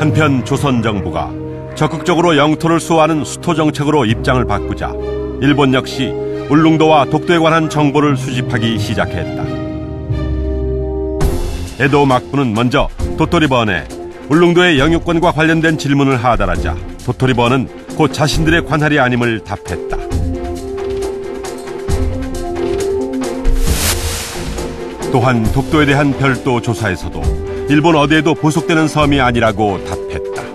한편 조선 정부가 적극적으로 영토를 수호하는 수토 정책으로 입장을 바꾸자 일본 역시 울릉도와 독도에 관한 정보를 수집하기 시작했다. 에도 막부는 먼저 도토리번에 울릉도의 영유권과 관련된 질문을 하달하자 도토리번은 곧 자신들의 관할이 아님을 답했다. 또한 독도에 대한 별도 조사에서도 일본 어디에도 부속되는 섬이 아니라고 답했다.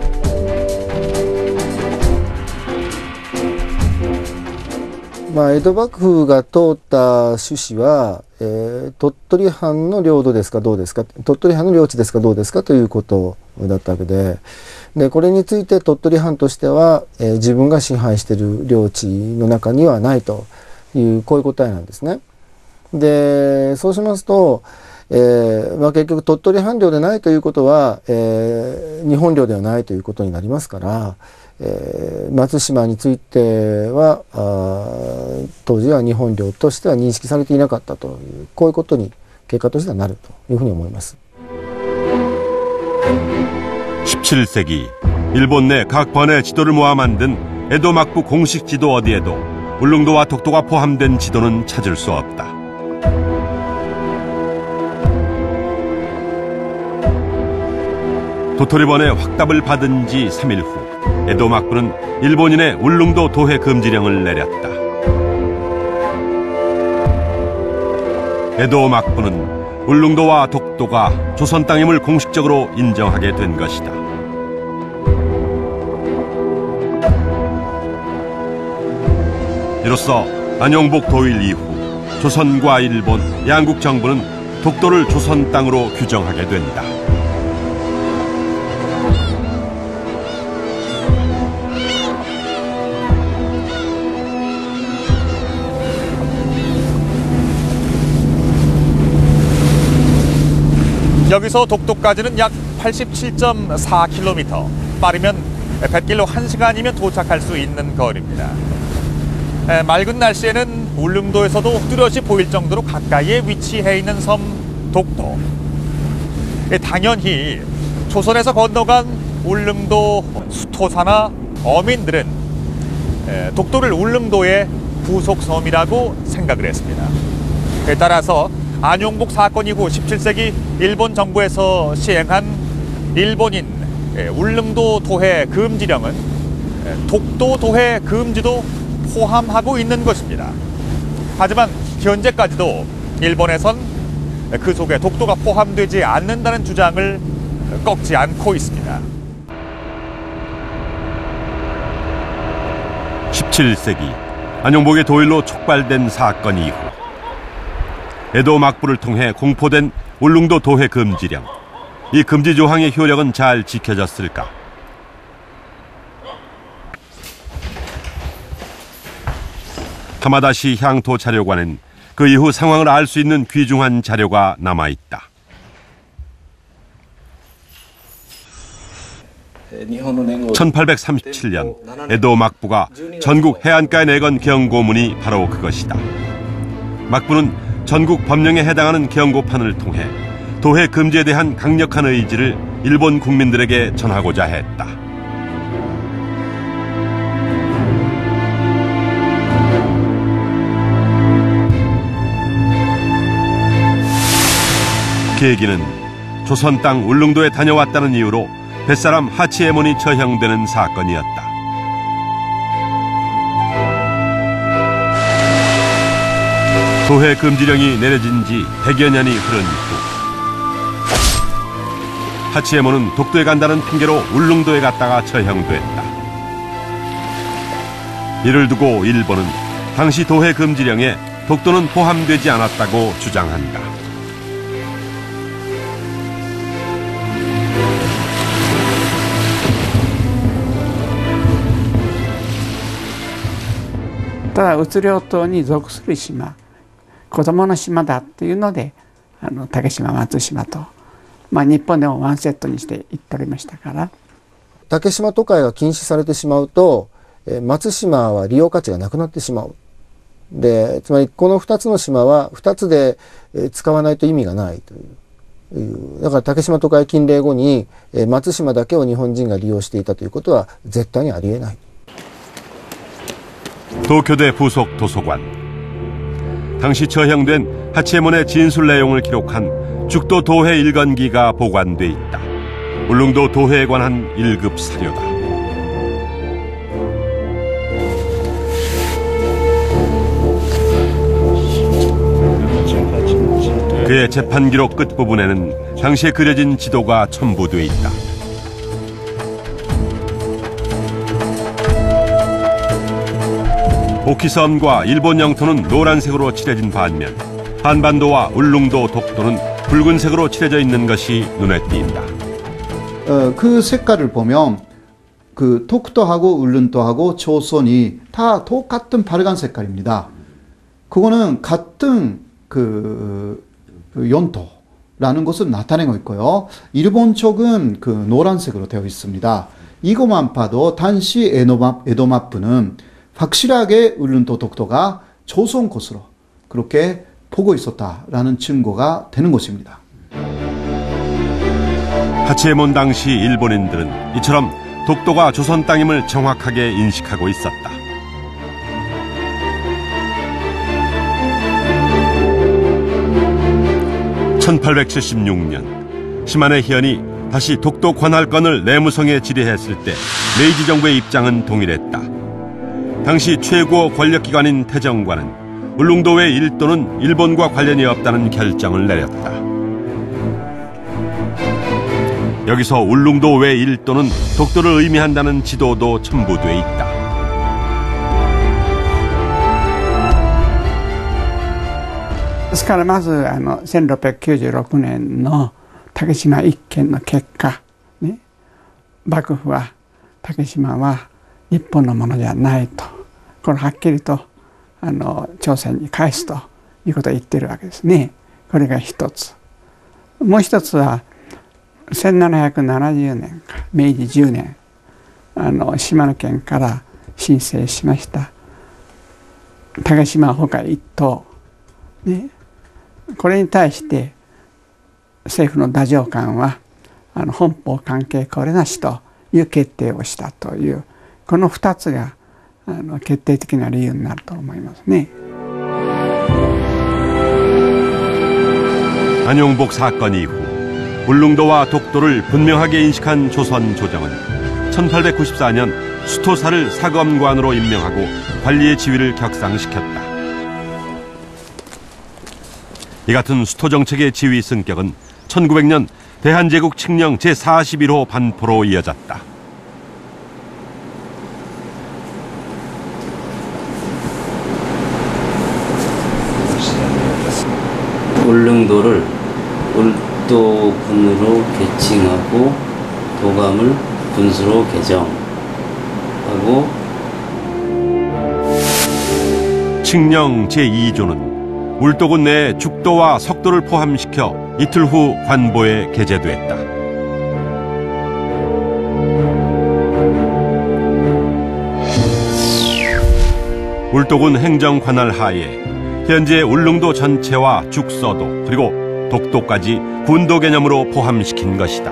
江戸幕府が通った趣旨は、鳥取藩の領土ですかどうですか、鳥取藩の領地ですかどうですかということだったわけで、これについて鳥取藩としては、自分が支配している領地の中にはないという、こういう答えなんですね。で、そうしますと、結局鳥取藩領でないということは、日本領ではないということになりますから、松島については当時は日本領としては認識されていなかったという、こういうことに結果としてはなるというふうに思います。 17세기 일본 내 각 번의 지도를 모아 만든 에도 막부 공식 지도 어디에도 울릉도와 독도가 포함된 지도는 찾을 수 없다. 도토리번의 확답을 받은 지 3일 후 에도 막부는 일본인의 울릉도 도해 금지령을 내렸다. 에도 막부는 울릉도와 독도가 조선 땅임을 공식적으로 인정하게 된 것이다. 이로써 안용복 도일 이후 조선과 일본 양국 정부는 독도를 조선 땅으로 규정하게 된다. 여기서 독도까지는 약 87.4km, 빠르면 뱃길로 1시간이면 도착할 수 있는 거리입니다. 맑은 날씨에는 울릉도에서도 뚜렷이 보일 정도로 가까이에 위치해 있는 섬 독도. 당연히 조선에서 건너간 울릉도 수토사나 어민들은 독도를 울릉도의 부속섬이라고 생각을 했습니다. 따라서 안용복 사건 이후 17세기 일본 정부에서 시행한 일본인 울릉도 도해 금지령은 독도 도해 금지도 포함하고 있는 것입니다. 하지만 현재까지도 일본에선 그 속에 독도가 포함되지 않는다는 주장을 꺾지 않고 있습니다. 17세기 안용복의 도일로 촉발된 사건 이후 에도 막부를 통해 공포된 울릉도 도해 금지령. 이 금지 조항의 효력은 잘 지켜졌을까? 하마다시 향토 자료관엔 그 이후 상황을 알 수 있는 귀중한 자료가 남아있다. 1837년 에도 막부가 전국 해안가에 내건 경고문이 바로 그것이다. 막부는 전국 법령에 해당하는 경고판을 통해 도해 금지에 대한 강력한 의지를 일본 국민들에게 전하고자 했다. 계기는 조선 땅 울릉도에 다녀왔다는 이유로 뱃사람 하치에몬이 처형되는 사건이었다. 도해 금지령이 내려진 지 100여 년이 흐른 후 하치에몬은 독도에 간다는 핑계로 울릉도에 갔다가 처형됐다. 이를 두고 일본은 당시 도해 금지령에 독도는 포함되지 않았다고 주장한다. ただ宇領島に属する島、子供の島だっていうので竹島松島と、日本でもワンセットにして行っておりましたから。 竹島渡海が禁止されてしまうと松島は利用価値がなくなってしまう。でつまりこの2つの島は2つで使わないと意味がないという、 だから竹島渡海禁令後に、松島だけを日本人が利用していたということは絶対にありえない。 도쿄대 부속 도서관. 당시 처형된 하치에몬의 진술 내용을 기록한 죽도 도회 일건기가 보관돼 있다. 울릉도 도회에 관한 1급 사료다. 그의 재판 기록 끝부분에는 당시에 그려진 지도가 첨부돼 있다. 오키섬과 일본 영토는 노란색으로 칠해진 반면 한반도와 울릉도, 독도는 붉은색으로 칠해져 있는 것이 눈에 띈다. 그 색깔을 보면 그 독도하고 울릉도하고 조선이 다 똑같은 빨간 색깔입니다. 그거는 같은 그 연토라는 것을 나타내고 있고요. 일본 쪽은 그 노란색으로 되어 있습니다. 이것만 봐도 당시 에도마프는 확실하게 울릉도 독도가 조선 것으로 그렇게 보고 있었다라는 증거가 되는 것입니다. 하치에몬 당시 일본인들은 이처럼 독도가 조선 땅임을 정확하게 인식하고 있었다. (1876년) 시마네 희연이 다시 독도 관할권을 내무성에 질의했을 때 메이지 정부의 입장은 동일했다. 당시 최고 권력기관인 태정관은 울릉도의 일도는 일본과 관련이 없다는 결정을 내렸다. 여기서 울릉도 외 일도는 독도를 의미한다는 지도도 첨부돼 있다. ですからまず1696年の竹島一件の結果、ね、幕府は竹島は日本のものじゃないと、これはっきりと朝鮮に返すということを言ってるわけですね。これが一つ。もう一つは1770年か明治10年島根県から申請しました竹島ほか一島、ね、これに対して政府の太政官は本邦関係これなしという決定をしたというこの2つが決定的な理由になると思いますね。 안용복 사건 이후 울릉도와 독도를 분명하게 인식한 조선 조정은 1894년 수토사를 사검관으로 임명하고 관리의 지위를 격상시켰다. 이 같은 수토 정책의 지위 승격은 1900년 대한제국 칙령 제41호 반포로 이어졌다. 울릉도를 울도군으로 개칭하고 도감을 군수로 개정하고 칙령 제2조는 울도군 내 죽도와 석도를 포함시켜 이틀 후 관보에 게재됐다. 울도군 행정관할 하에 현재 울릉도 전체와 죽서도 그리고 독도까지 군도 개념으로 포함시킨 것이다.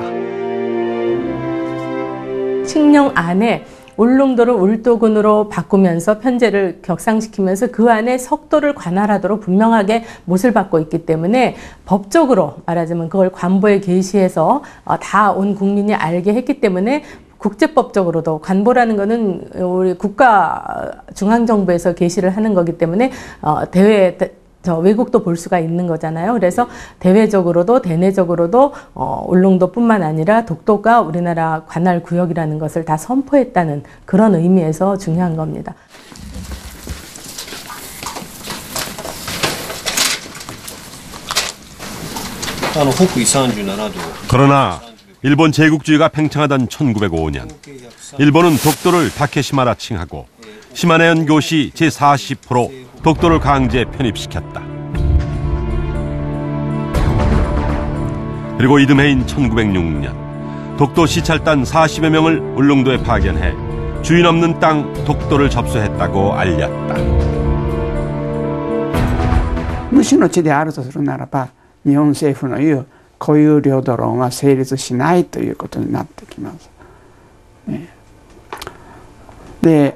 칙령 안에 울릉도를 울도군으로 바꾸면서 편제를 격상시키면서 그 안에 석도를 관할하도록 분명하게 못을 받고 있기 때문에 법적으로 말하자면 그걸 관보에 게시해서 다 온 국민이 알게 했기 때문에 국제법적으로도 관보라는 거는 우리 국가 중앙정부에서 게시를 하는 거기 때문에 외국도 볼 수가 있는 거잖아요. 그래서 대외적으로도 대내적으로도 울릉도뿐만 아니라 독도가 우리나라 관할 구역이라는 것을 다 선포했다는 그런 의미에서 중요한 겁니다. 그러나 일본 제국주의가 팽창하던 1905년 일본은 독도를 다케시마라 칭하고 시마네현 교시 제40호로 독도를 강제 편입시켰다. 그리고 이듬해인 1906년 독도 시찰단 40여 명을 울릉도에 파견해 주인 없는 땅 독도를 접수했다고 알렸다. 無主の地であるとするならば日本政府の言うこういう領土論は成立しないということになってきます。で